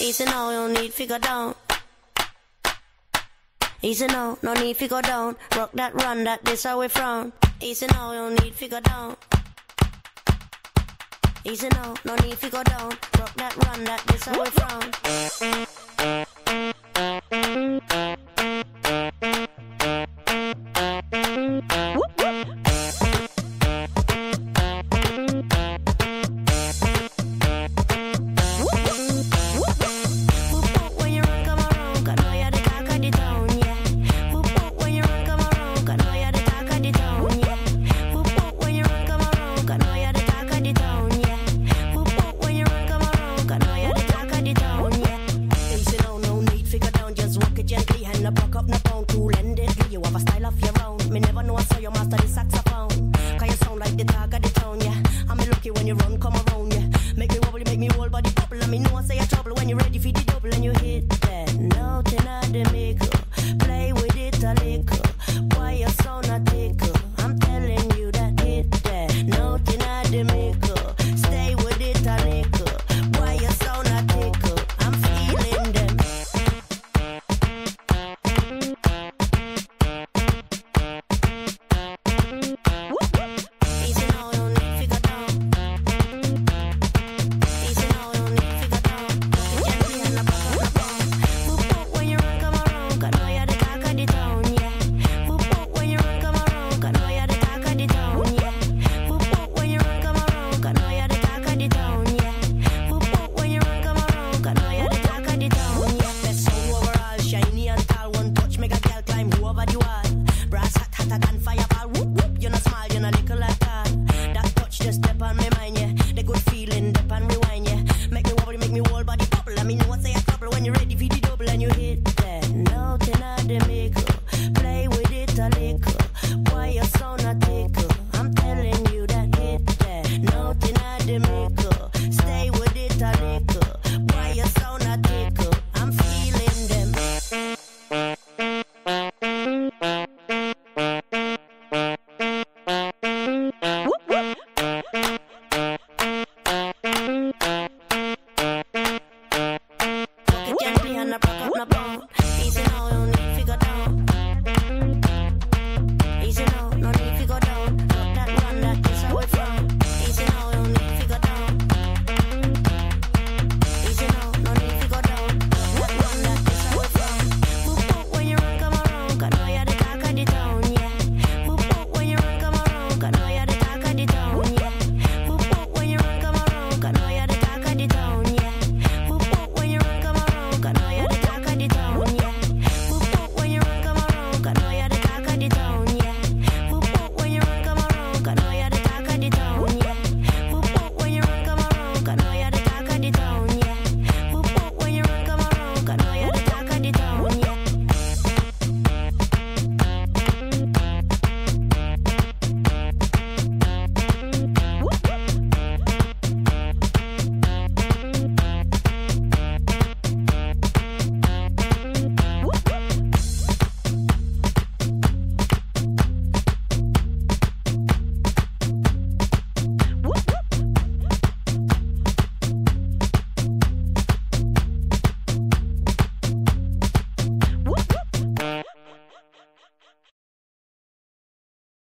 Easy now, no need to go down. Easy now, no need to go down. Rock that, run that, this how we frown. Easy now, no need to go down. Easy now, no need to go down. Rock that, run that, this how we frown. Gently, hand a buck up, no pound, cool and deadly. You have a style of your own. Me never know I saw your master the saxophone.